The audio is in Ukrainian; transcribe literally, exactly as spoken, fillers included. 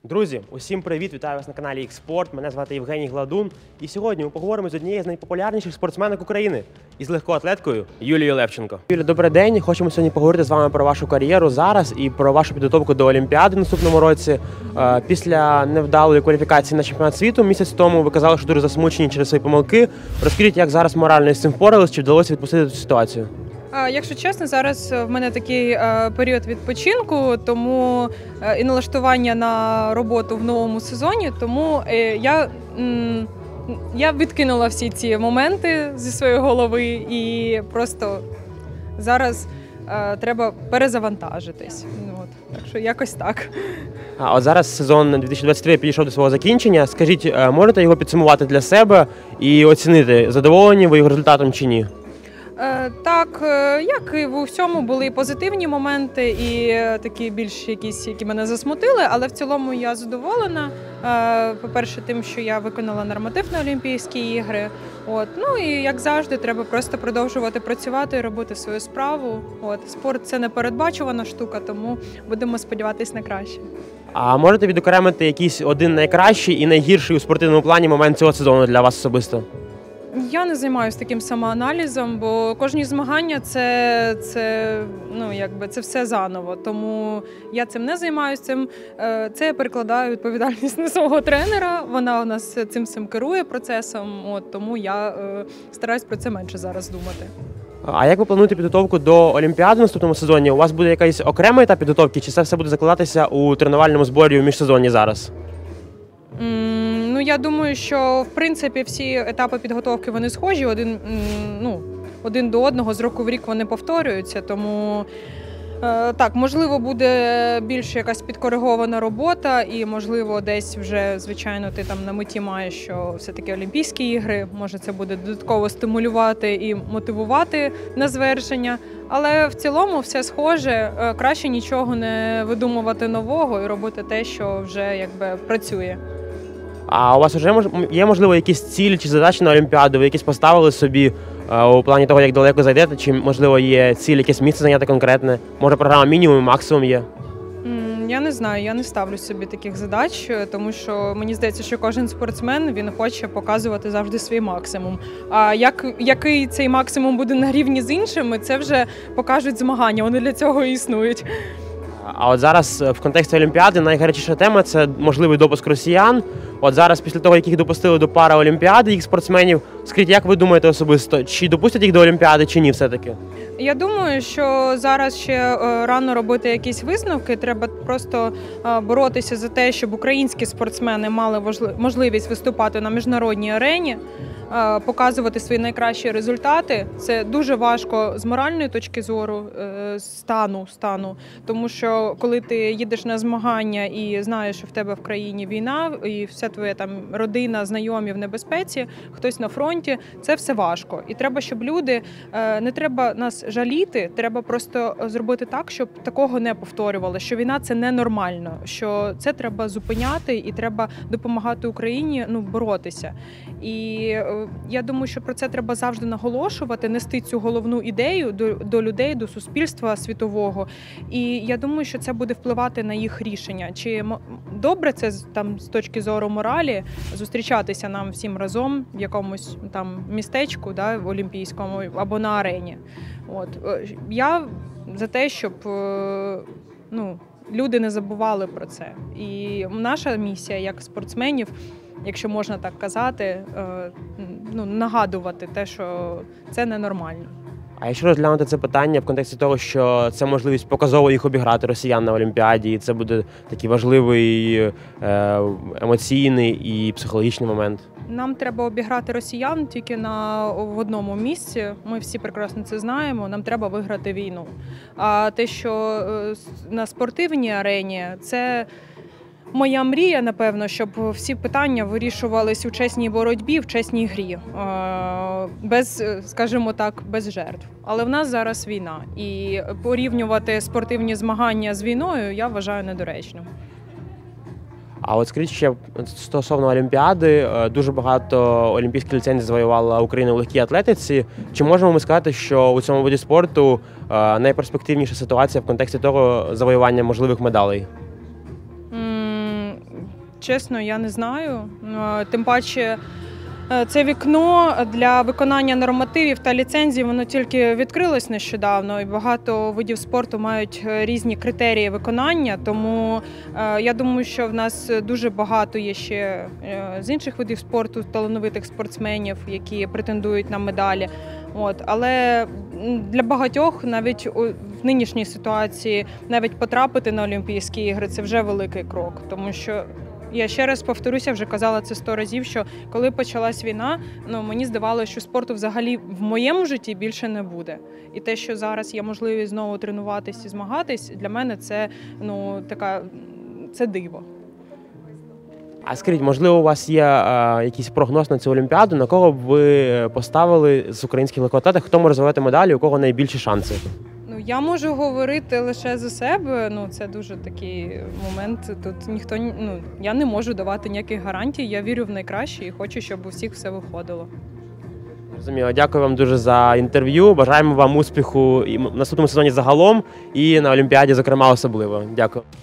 Друзі, усім привіт! Вітаю вас на каналі X-Sport. Мене звати Євгеній Гладун. І сьогодні ми поговоримо з однією з найпопулярніших спортсменок України із легкоатлеткою Юлією Левченко. Юлія, добрий день! Хочемо сьогодні поговорити з вами про вашу кар'єру зараз і про вашу підготовку до Олімпіади в наступному році. Після невдалої кваліфікації на чемпіонат світу місяць тому ви казали, що дуже засмучені через свої помилки. Розкажіть, як зараз морально з цим впорались, чи вдалося відпустити цю ситуацію? Якщо чесно, зараз в мене такий е, період відпочинку, тому е, і налаштування на роботу в новому сезоні, тому е, я, м, я відкинула всі ці моменти зі своєї голови і просто зараз е, треба перезавантажитись. Ну, от, так що якось так. А от зараз сезон дві тисячі двадцять три підійшов до свого закінчення. Скажіть, можете його підсумувати для себе і оцінити, задоволені ви його результатом чи ні? Так, як і в усьому, були і позитивні моменти, і такі більш якісь, які мене засмутили, але в цілому я задоволена. По-перше, тим, що я виконала норматив на Олімпійські ігри. От. Ну і, як завжди, треба просто продовжувати працювати і робити свою справу. От. Спорт – це непередбачувана штука, тому будемо сподіватися на краще. А можете відокремити якийсь один найкращий і найгірший у спортивному плані момент цього сезону для вас особисто? Я не займаюся таким самоаналізом, бо кожні змагання це, це, ну, якби, це все заново. Тому я цим не займаюся. Цим. Це я перекладаю відповідальність на свого тренера. Вона у нас цим всім керує процесом, от, тому я е, стараюсь про це менше зараз думати. А як ви плануєте підготовку до Олімпіади в наступному сезоні? У вас буде якийсь окремий етап підготовки, чи це все буде закладатися у тренувальному зборі у міжсезонні зараз? Ну, я думаю, що, в принципі, всі етапи підготовки, вони схожі, один, ну, один до одного, з року в рік вони повторюються, тому, е, так, можливо, буде більш якась підкоригована робота і, можливо, десь вже, звичайно, ти там на меті маєш, що все-таки Олімпійські ігри, може це буде додатково стимулювати і мотивувати на звершення, але в цілому все схоже, краще нічого не видумувати нового і робити те, що вже, якби, працює. А у вас вже є, можливо, якісь цілі чи задачі на Олімпіаду? Ви якісь поставили собі у плані того, як далеко зайдете? Чи, можливо, є ціль, якесь місце зайняти конкретне? Може, програма мінімум і максимум є? Я не знаю, я не ставлю собі таких задач, тому що мені здається, що кожен спортсмен, він хоче показувати завжди свій максимум. А як, який цей максимум буде на рівні з іншими, це вже покажуть змагання, вони для цього і існують. А от зараз в контексті Олімпіади найгарячіша тема – це можливий допуск росіян. От зараз, після того, як їх допустили до Параолімпіади, їх спортсменів, скажіть, як ви думаєте особисто, чи допустять їх до Олімпіади, чи ні все-таки? Я думаю, що зараз ще рано робити якісь висновки, треба просто боротися за те, щоб українські спортсмени мали можливість виступати на міжнародній арені, показувати свої найкращі результати. Це дуже важко з моральної точки зору, стану, стану. Тому що коли ти їдеш на змагання і знаєш, що в тебе в країні війна, і вся твоя там родина, знайомі в небезпеці, хтось на фронті, це все важко. І треба, щоб люди, не треба нас жаліти, треба просто зробити так, щоб такого не повторювали, що війна – це ненормально, що це треба зупиняти і треба допомагати Україні, ну, боротися. І я думаю, що про це треба завжди наголошувати, нести цю головну ідею до, до людей, до суспільства світового. І я думаю, що це буде впливати на їх рішення. Чи добре це там з точки зору моралі зустрічатися нам всім разом в якомусь там містечку, да, в олімпійському або на арені. От. Я за те, щоб, ну, люди не забували про це. І наша місія як спортсменів, якщо можна так казати, ну, нагадувати те, що це ненормально. А якщо розглянути це питання в контексті того, що це можливість показово їх обіграти росіян на Олімпіаді, і це буде такий важливий емоційний і психологічний момент? Нам треба обіграти росіян тільки на, в одному місці, ми всі прекрасно це знаємо, нам треба виграти війну. А те, що на спортивній арені, це моя мрія, напевно, щоб всі питання вирішувались у чесній боротьбі, в чесній грі, без, скажімо так, без жертв. Але в нас зараз війна, і порівнювати спортивні змагання з війною я вважаю недоречним. А от скажіть ще стосовно Олімпіади, дуже багато олімпійських ліцензій завоювала Україна у легкій атлетиці. Чи можемо ми сказати, що у цьому виді спорту найперспективніша ситуація в контексті того завоювання можливих медалей? чесно, я не знаю. Е, Тим паче, е, це вікно для виконання нормативів та ліцензій, воно тільки відкрилось нещодавно, і багато видів спорту мають е, різні критерії виконання, тому е, я думаю, що в нас дуже багато є ще е, з інших видів спорту талановитих спортсменів, які претендують на медалі. От, але для багатьох навіть у в нинішній ситуації навіть потрапити на Олімпійські ігри – це вже великий крок, тому що я ще раз повторюся, вже казала це сто разів, що коли почалась війна, ну мені здавалося, що спорту взагалі в моєму житті більше не буде. І те, що зараз є можливість знову тренуватись і змагатись, для мене це ну така це диво. А скажіть, можливо, у вас є е, якийсь прогноз на цю Олімпіаду, на кого б ви поставили з українських легкоатлетів, хто може завоювати медалі, у кого найбільші шанси? Ну, я можу говорити лише за себе. Ну, це дуже такий момент. Тут ніхто ну, я не можу давати ніяких гарантій. Я вірю в найкраще і хочу, щоб у всіх все виходило. Розуміло. Дякую вам дуже за інтерв'ю. Бажаємо вам успіху і в наступному сезоні загалом, і на Олімпіаді, зокрема, особливо. Дякую.